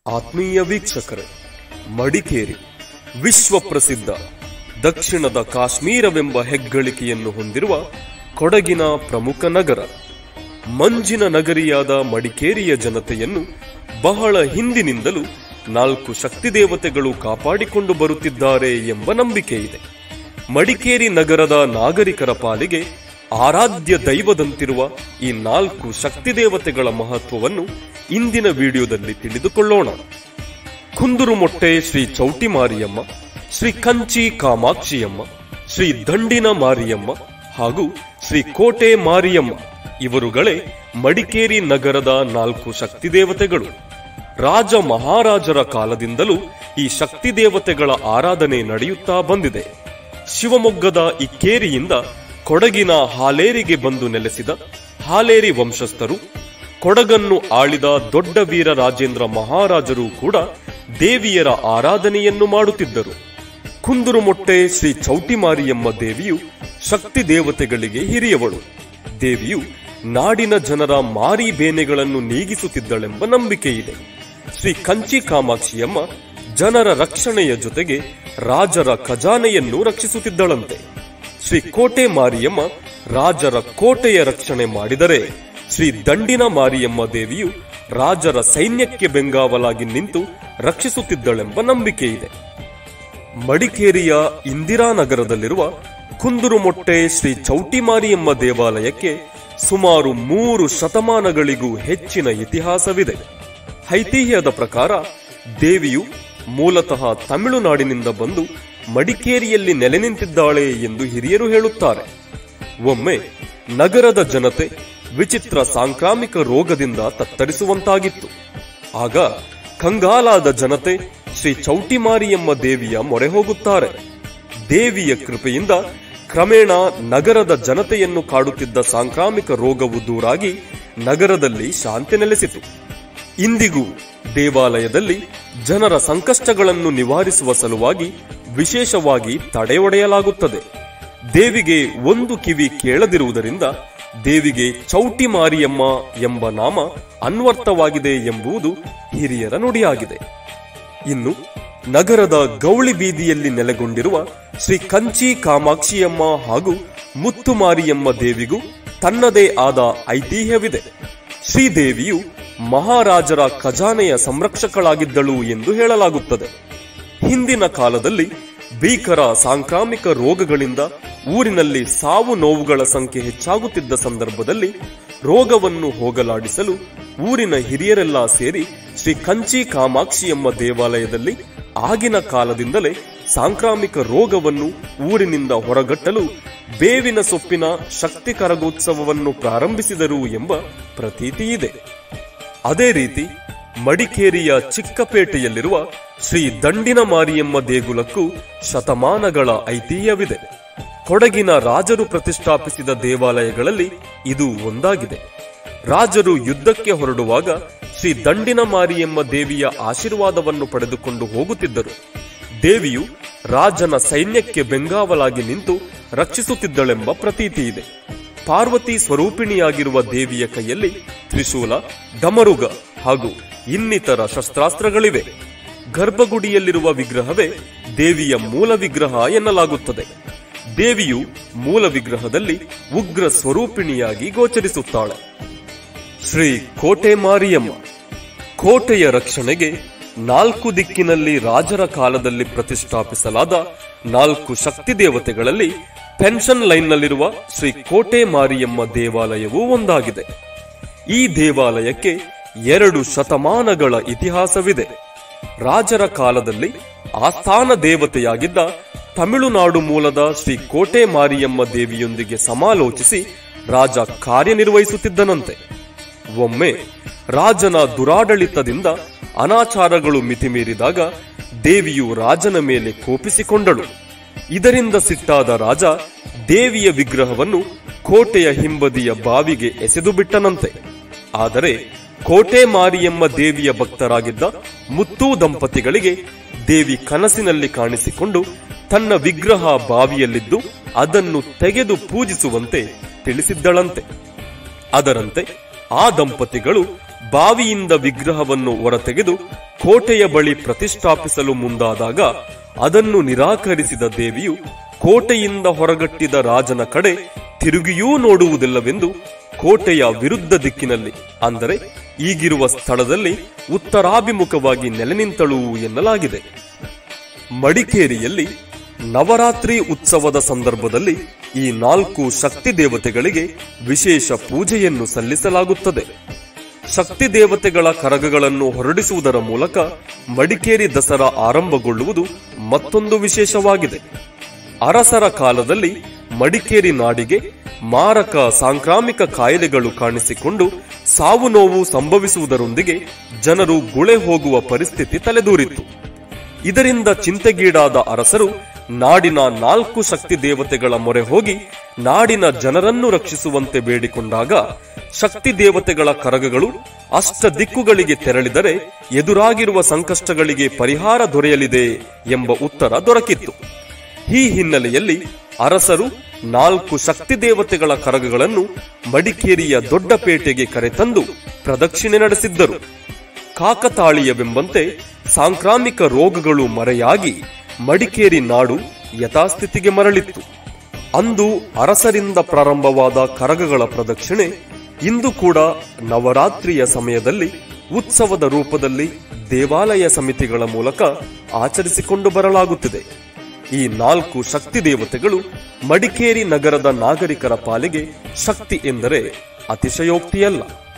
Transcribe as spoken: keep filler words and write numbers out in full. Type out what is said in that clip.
ಆತ್ಮೀಯ ವೀಕ್ಷಕರೇ, ಮಡಿಕೇರಿ ವಿಶ್ವ ಪ್ರಸಿದ್ಧ ದಕ್ಷಿಣದ ಕಾಶ್ಮೀರವೆಂಬ ಹೆಗ್ಗಳಿಕೆಯನ್ನು ಹೊಂದಿರುವ ಕೊಡಗಿನ ಪ್ರಮುಖ ನಗರ. ಮಂಜಿನ ನಗರಿಯಾದ ಮಡಿಕೇರಿಯ ಜನತೆಯನ್ನು ಬಹಳ ಹಿಂದಿನಿಂದಲೂ ನಾಲ್ಕು ಶಕ್ತಿ ದೇವತೆಗಳು ಕಾಪಾಡಿಕೊಂಡು ಬರುತ್ತಿದ್ದಾರೆ ಎಂಬ ನಂಬಿಕೆ ಇದೆ. ಮಡಿಕೇರಿ ನಗರದ ನಾಗರಿಕರ ಪಾಲಿಗೆ ಆರಾಧ್ಯ ದೈವದಂತಿರುವ ಈ ನಾಲ್ಕು ಶಕ್ತಿ ದೇವತೆಗಳ ಮಹತ್ವವನ್ನು ಇಂದಿನ ವಿಡಿಯೋದಲ್ಲಿ ತಿಳಿದುಕೊಳ್ಳೋಣ. ಕುಂದುರುಮೊಟ್ಟೆ ಶ್ರೀ ಚೌಟಿ ಮಾರಿಯಮ್ಮ, ಶ್ರೀ ಕಂಚಿ ಕಾಮಾಕ್ಷಿಯಮ್ಮ, ಶ್ರೀ ದಂಡಿನ ಮಾರಿಯಮ್ಮ ಹಾಗೂ ಶ್ರೀ ಕೋಟೆ ಮಾರಿಯಮ್ಮ ಇವರುಗಳೇ ಮಡಿಕೇರಿ ನಗರದ ನಾಲ್ಕು ಶಕ್ತಿ ದೇವತೆಗಳು. ರಾಜ ಮಹಾರಾಜರ ಕಾಲದಿಂದಲೂ ಈ ಶಕ್ತಿ ದೇವತೆಗಳ ಆರಾಧನೆ ನಡೆಯುತ್ತಾ ಬಂದಿದೆ. ಶಿವಮೊಗ್ಗದ ಇಕ್ಕೇರಿಯಿಂದ ಕೊಡಗಿನ ಹಾಲೇರಿಗೆ ಬಂದು ನೆಲೆಸಿದ ಹಾಲೇರಿ ವಂಶಸ್ಥರು, ಕೊಡಗನ್ನು ಆಳಿದ ದೊಡ್ಡ ವೀರ ರಾಜೇಂದ್ರ ಮಹಾರಾಜರು ಕೂಡ ದೇವಿಯರ ಆರಾಧನೆಯನ್ನು ಮಾಡುತ್ತಿದ್ದರು. ಕುಂದುರುಮೊಟ್ಟೆ ಶ್ರೀ ಚೌಟಿ ಮಾರಿಯಮ್ಮ ದೇವಿಯು ಶಕ್ತಿ ದೇವತೆಗಳಿಗೆ ಹಿರಿಯವಳು. ದೇವಿಯು ನಾಡಿನ ಜನರ ಮಾರಿ ಬೇನೆಗಳನ್ನು ನೀಗಿಸುತ್ತಿದ್ದಳೆಂಬ ನಂಬಿಕೆ ಇದೆ. ಶ್ರೀ ಕಂಚಿ ಕಾಮಾಕ್ಷಿಯಮ್ಮ ಜನರ ರಕ್ಷಣೆಯ ಜೊತೆಗೆ ರಾಜರ ಖಜಾನೆಯನ್ನು ರಕ್ಷಿಸುತ್ತಿದ್ದಳಂತೆ. ಶ್ರೀ ಕೋಟೆ ಮಾರಿಯಮ್ಮ ರಾಜರ ಕೋಟೆಯ ರಕ್ಷಣೆ ಮಾಡಿದರೆ, ಶ್ರೀ ದಂಡಿನ ಮಾರಿಯಮ್ಮ ದೇವಿಯು ರಾಜರ ಸೈನ್ಯಕ್ಕೆ ಬೆಂಗಾವಲಾಗಿ ನಿಂತು ರಕ್ಷಿಸುತ್ತಿದ್ದಳೆಂಬ ನಂಬಿಕೆ ಇದೆ. ಮಡಿಕೇರಿಯ ಇಂದಿರಾನಗರದಲ್ಲಿರುವ ಕುಂದುರುಮೊಟ್ಟೆ ಶ್ರೀ ಚೌಟಿ ಮಾರಿಯಮ್ಮ ದೇವಾಲಯಕ್ಕೆ ಸುಮಾರು ಮೂರು ಶತಮಾನಗಳಿಗೂ ಹೆಚ್ಚಿನ ಇತಿಹಾಸವಿದೆ. ಐತಿಹ್ಯದ ಪ್ರಕಾರ ದೇವಿಯು ಮೂಲತಃ ತಮಿಳುನಾಡಿನಿಂದ ಬಂದು ಮಡಿಕೇರಿಯಲ್ಲಿ ನೆಲೆ ನಿಂತಿದ್ದಾಳೆ ಎಂದು ಹಿರಿಯರು ಹೇಳುತ್ತಾರೆ. ಒಮ್ಮೆ ನಗರದ ಜನತೆ ವಿಚಿತ್ರ ಸಾಂಕ್ರಾಮಿಕ ರೋಗದಿಂದ ತತ್ತರಿಸುವಂತಾಗಿತ್ತು. ಆಗ ಕಂಗಾಲಾದ ಜನತೆ ಶ್ರೀ ಚೌಟಿ ಮಾರಿಯಮ್ಮ ದೇವಿಯ ಮೊರೆ ಹೋಗುತ್ತಾರೆ. ದೇವಿಯ ಕೃಪೆಯಿಂದ ಕ್ರಮೇಣ ನಗರದ ಜನತೆಯನ್ನು ಕಾಡುತ್ತಿದ್ದ ಸಾಂಕ್ರಾಮಿಕ ರೋಗವು ದೂರಾಗಿ ನಗರದಲ್ಲಿ ಶಾಂತಿ ನೆಲೆಸಿತು. ಇಂದಿಗೂ ದೇವಾಲಯದಲ್ಲಿ ಜನರ ಸಂಕಷ್ಟಗಳನ್ನು ನಿವಾರಿಸುವ ಸಲುವಾಗಿ ವಿಶೇಷವಾಗಿ ತಡೆ ಒಡೆಯಲಾಗುತ್ತದೆ. ದೇವಿಗೆ ಒಂದು ಕಿವಿ ಕೇಳದಿರುವುದರಿಂದ ದೇವಿಗೆ ಚೌಟಿ ಮಾರಿಯಮ್ಮ ಎಂಬ ನಾಮ ಅನ್ವರ್ಥವಾಗಿದೆ ಎಂಬುದು ಹಿರಿಯರ ನುಡಿಯಾಗಿದೆ. ಇನ್ನು ನಗರದ ಗೌಳಿ ಬೀದಿಯಲ್ಲಿ ನೆಲೆಗೊಂಡಿರುವ ಶ್ರೀ ಕಂಚಿ ಕಾಮಾಕ್ಷಿಯಮ್ಮ ಹಾಗೂ ಮುತ್ತು ಮಾರಿಯಮ್ಮ ದೇವಿಗೂ ತನ್ನದೇ ಆದ ಐತಿಹ್ಯವಿದೆ. ಶ್ರೀದೇವಿಯು ಮಹಾರಾಜರ ಖಜಾನೆಯ ಸಂರಕ್ಷಕಳಾಗಿದ್ದಳು ಎಂದು ಹೇಳಲಾಗುತ್ತದೆ. ಹಿಂದಿನ ಕಾಲದಲ್ಲಿ ಭೀಕರ ಸಾಂಕ್ರಾಮಿಕ ರೋಗಗಳಿಂದ ಊರಿನಲ್ಲಿ ಸಾವು ನೋವುಗಳ ಸಂಖ್ಯೆ ಹೆಚ್ಚಾಗುತ್ತಿದ್ದ ಸಂದರ್ಭದಲ್ಲಿ ರೋಗವನ್ನು ಹೋಗಲಾಡಿಸಲು ಊರಿನ ಹಿರಿಯರೆಲ್ಲ ಸೇರಿ ಶ್ರೀ ಕಂಚಿ ಕಾಮಾಕ್ಷಿಯಮ್ಮ ದೇವಾಲಯದಲ್ಲಿ ಆಗಿನ ಕಾಲದಿಂದಲೇ ಸಾಂಕ್ರಾಮಿಕ ರೋಗವನ್ನು ಊರಿನಿಂದ ಹೊರಗಟ್ಟಲು ಬೇವಿನ ಸೊಪ್ಪಿನ ಶಕ್ತಿ ಕರಗೋತ್ಸವವನ್ನು ಪ್ರಾರಂಭಿಸಿದರು ಎಂಬ ಪ್ರತೀತಿ ಇದೆ. ಅದೇ ರೀತಿ ಮಡಿಕೇರಿಯ ಚಿಕ್ಕಪೇಟೆಯಲ್ಲಿರುವ ಶ್ರೀ ದಂಡಿನ ಮಾರಿಯಮ್ಮ ದೇಗುಲಕ್ಕೂ ಶತಮಾನಗಳ ಐತಿಹ್ಯವಿದೆ. ಕೊಡಗಿನ ರಾಜರು ಪ್ರತಿಷ್ಠಾಪಿಸಿದ ದೇವಾಲಯಗಳಲ್ಲಿ ಇದು ಒಂದಾಗಿದೆ. ರಾಜರು ಯುದ್ಧಕ್ಕೆ ಹೊರಡುವಾಗ ಶ್ರೀ ದಂಡಿನ ಮಾರಿಯಮ್ಮ ದೇವಿಯ ಆಶೀರ್ವಾದವನ್ನು ಪಡೆದುಕೊಂಡು ಹೋಗುತ್ತಿದ್ದರು. ದೇವಿಯು ರಾಜನ ಸೈನ್ಯಕ್ಕೆ ಬೆಂಗಾವಲಾಗಿ ನಿಂತು ರಕ್ಷಿಸುತ್ತಿದ್ದಳೆಂಬ ಪ್ರತೀತಿ ಇದೆ. ಪಾರ್ವತಿ ಸ್ವರೂಪಿಣಿಯಾಗಿರುವ ದೇವಿಯ ಕೈಯಲ್ಲಿ ತ್ರಿಶೂಲ, ಡಮರುಗ ಹಾಗೂ ಇನ್ನಿತರ ಶಸ್ತ್ರಾಸ್ತ್ರಗಳಿವೆ. ಗರ್ಭಗುಡಿಯಲ್ಲಿರುವ ವಿಗ್ರಹವೇ ದೇವಿಯ ಮೂಲ ವಿಗ್ರಹ ಎನ್ನಲಾಗುತ್ತದೆ. ದೇವಿಯು ಮೂಲ ವಿಗ್ರಹದಲ್ಲಿ ಉಗ್ರ ಸ್ವರೂಪಿಣಿಯಾಗಿ ಗೋಚರಿಸುತ್ತಾಳೆ. ಶ್ರೀ ಕೋಟೆ ಮಾರಿಯಮ್ಮ ಕೋಟೆಯ ರಕ್ಷಣೆಗೆ ನಾಲ್ಕು ದಿಕ್ಕಿನಲ್ಲಿ ರಾಜರ ಕಾಲದಲ್ಲಿ ಪ್ರತಿಷ್ಠಾಪಿಸಲಾದ ನಾಲ್ಕು ಶಕ್ತಿ ದೇವತೆಗಳಲ್ಲಿ ಪೆನ್ಷನ್ ಲೈನ್ನಲ್ಲಿರುವ ಶ್ರೀ ಕೋಟೆ ಮಾರಿಯಮ್ಮ ದೇವಾಲಯವೂ ಒಂದಾಗಿದೆ. ಈ ದೇವಾಲಯಕ್ಕೆ ಎರಡು ಶತಮಾನಗಳ ಇತಿಹಾಸವಿದೆ. ರಾಜರ ಕಾಲದಲ್ಲಿ ಆಸ್ಥಾನ ದೇವತೆಯಾಗಿದ್ದ ತಮಿಳುನಾಡು ಮೂಲದ ಶ್ರೀ ಕೋಟೆ ಮಾರಿಯಮ್ಮ ದೇವಿಯೊಂದಿಗೆ ಸಮಾಲೋಚಿಸಿ ರಾಜ ಕಾರ್ಯನಿರ್ವಹಿಸುತ್ತಿದ್ದನಂತೆ. ಒಮ್ಮೆ ರಾಜನ ದುರಾಡಳಿತದಿಂದ ಅನಾಚಾರಗಳು ಮಿತಿಮೀರಿದಾಗ ದೇವಿಯು ರಾಜನ ಮೇಲೆ ಕೋಪಿಸಿಕೊಂಡಳು. ಇದರಿಂದ ಸಿಟ್ಟಾದ ರಾಜ ದೇವಿಯ ವಿಗ್ರಹವನ್ನು ಕೋಟೆಯ ಹಿಂಬದಿಯ ಬಾವಿಗೆ ಎಸೆದು ಬಿಟ್ಟನಂತೆ. ಆದರೆ ಕೋಟೆ ಮಾರಿಯಮ್ಮ ದೇವಿಯ ಭಕ್ತರಾಗಿದ್ದ ಮುತ್ತು ದಂಪತಿಗಳಿಗೆ ದೇವಿ ಕನಸಿನಲ್ಲಿ ಕಾಣಿಸಿಕೊಂಡು ತನ್ನ ವಿಗ್ರಹ ಬಾವಿಯಲ್ಲಿದ್ದು ಅದನ್ನು ತೆಗೆದು ಪೂಜಿಸುವಂತೆ ತಿಳಿಸಿದ್ದಳಂತೆ. ಅದರಂತೆ ಆ ದಂಪತಿಗಳು ಬಾವಿಯಿಂದ ವಿಗ್ರಹವನ್ನು ಹೊರತೆಗೆದು ಕೋಟೆಯ ಬಳಿ ಪ್ರತಿಷ್ಠಾಪಿಸಲು ಮುಂದಾದಾಗ ಅದನ್ನು ನಿರಾಕರಿಸಿದ ದೇವಿಯು ಕೋಟೆಯಿಂದ ಹೊರಗಟ್ಟಿದ ರಾಜನ ಕಡೆ ತಿರುಗಿಯೂ ನೋಡುವುದಿಲ್ಲವೆಂದು ಕೋಟೆಯ ವಿರುದ್ಧ ದಿಕ್ಕಿನಲ್ಲಿ, ಅಂದರೆ ಈಗಿರುವ ಸ್ಥಳದಲ್ಲಿ ಉತ್ತರಾಭಿಮುಖವಾಗಿ ನೆಲೆ ನಿಂತಳು ಎನ್ನಲಾಗಿದೆ. ಮಡಿಕೇರಿಯಲ್ಲಿ ನವರಾತ್ರಿ ಉತ್ಸವದ ಸಂದರ್ಭದಲ್ಲಿ ಈ ನಾಲ್ಕು ಶಕ್ತಿ ದೇವತೆಗಳಿಗೆ ವಿಶೇಷ ಪೂಜೆಯನ್ನು ಸಲ್ಲಿಸಲಾಗುತ್ತದೆ. ಶಕ್ತಿ ದೇವತೆಗಳ ಕರಗಗಳನ್ನು ಹೊರಡಿಸುವುದರ ಮೂಲಕ ಮಡಿಕೇರಿ ದಸರಾ ಆರಂಭಗೊಳ್ಳುವುದು ಮತ್ತೊಂದು ವಿಶೇಷವಾಗಿದೆ. ಅರಸರ ಕಾಲದಲ್ಲಿ ಮಡಿಕೇರಿ ನಾಡಿಗೆ ಮಾರಕ ಸಾಂಕ್ರಾಮಿಕ ಕಾಯಿಲೆಗಳು ಕಾಣಿಸಿಕೊಂಡು ಸಾವು ನೋವು ಸಂಭವಿಸುವುದರೊಂದಿಗೆ ಜನರು ಗುಳೆ ಹೋಗುವ ಪರಿಸ್ಥಿತಿ ತಲೆದೂರಿತ್ತು. ಇದರಿಂದ ಚಿಂತೆಗೀಡಾದ ಅರಸರು ನಾಡಿನ ನಾಲ್ಕು ಶಕ್ತಿ ದೇವತೆಗಳ ಮೊರೆ ಹೋಗಿ ನಾಡಿನ ಜನರನ್ನು ರಕ್ಷಿಸುವಂತೆ ಬೇಡಿಕೊಂಡಾಗ ಶಕ್ತಿ ದೇವತೆಗಳ ಕರಗಗಳು ಅಷ್ಟ ದಿಕ್ಕುಗಳಿಗೆ ತೆರಳಿದರೆ ಎದುರಾಗಿರುವ ಸಂಕಷ್ಟಗಳಿಗೆ ಪರಿಹಾರ ದೊರೆಯಲಿದೆ ಎಂಬ ಉತ್ತರ ದೊರಕಿತ್ತು. ಈ ಹಿನ್ನೆಲೆಯಲ್ಲಿ ಅರಸರು ನಾಲ್ಕು ಶಕ್ತಿ ದೇವತೆಗಳ ಕರಗಗಳನ್ನು ಮಡಿಕೇರಿಯ ದೊಡ್ಡಪೇಟೆಗೆ ಕರೆತಂದು ಪ್ರದಕ್ಷಿಣೆ ನಡೆಸಿದ್ದರು. ಕಾಕತಾಳೀಯವೆಂಬಂತೆ ಸಾಂಕ್ರಾಮಿಕ ರೋಗಗಳು ಮರೆಯಾಗಿ ಮಡಿಕೇರಿ ನಾಡು ಯಥಾಸ್ಥಿತಿಗೆ ಮರಳಿತ್ತು. ಅಂದು ಅರಸರಿಂದ ಪ್ರಾರಂಭವಾದ ಕರಗಗಳ ಪ್ರದಕ್ಷಿಣೆ ಇಂದು ಕೂಡ ನವರಾತ್ರಿಯ ಸಮಯದಲ್ಲಿ ಉತ್ಸವದ ರೂಪದಲ್ಲಿ ದೇವಾಲಯ ಸಮಿತಿಗಳ ಮೂಲಕ ಆಚರಿಸಿಕೊಂಡು ಬರಲಾಗುತ್ತಿದೆ. ಈ ನಾಲ್ಕು ಶಕ್ತಿ ದೇವತೆಗಳು ಮಡಿಕೇರಿ ನಗರದ ನಾಗರಿಕರ ಪಾಲಿಗೆ ಶಕ್ತಿ ಎಂದರೆ ಅತಿಶಯೋಕ್ತಿಯಲ್ಲ.